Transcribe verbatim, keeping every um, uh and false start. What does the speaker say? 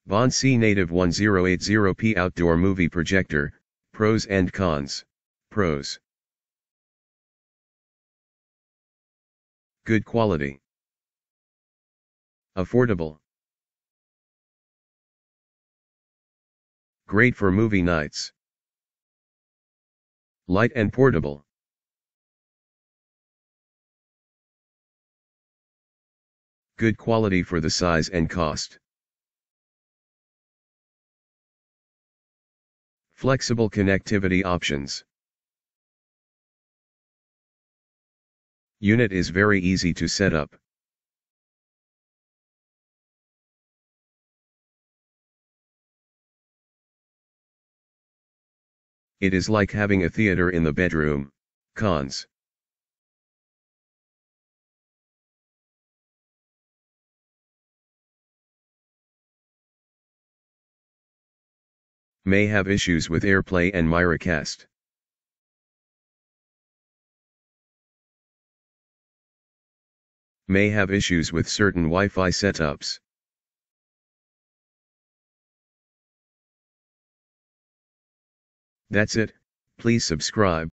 Bonsaii Native ten eighty p Outdoor Movie Projector, Pros and Cons. Pros. Good quality. Affordable. Great for movie nights. Light and portable. Good quality for the size and cost. Flexible connectivity options. Unit is very easy to set up. It is like having a theater in the bedroom. Cons. May have issues with AirPlay and Miracast. May have issues with certain Wi-Fi setups. That's it. Please subscribe.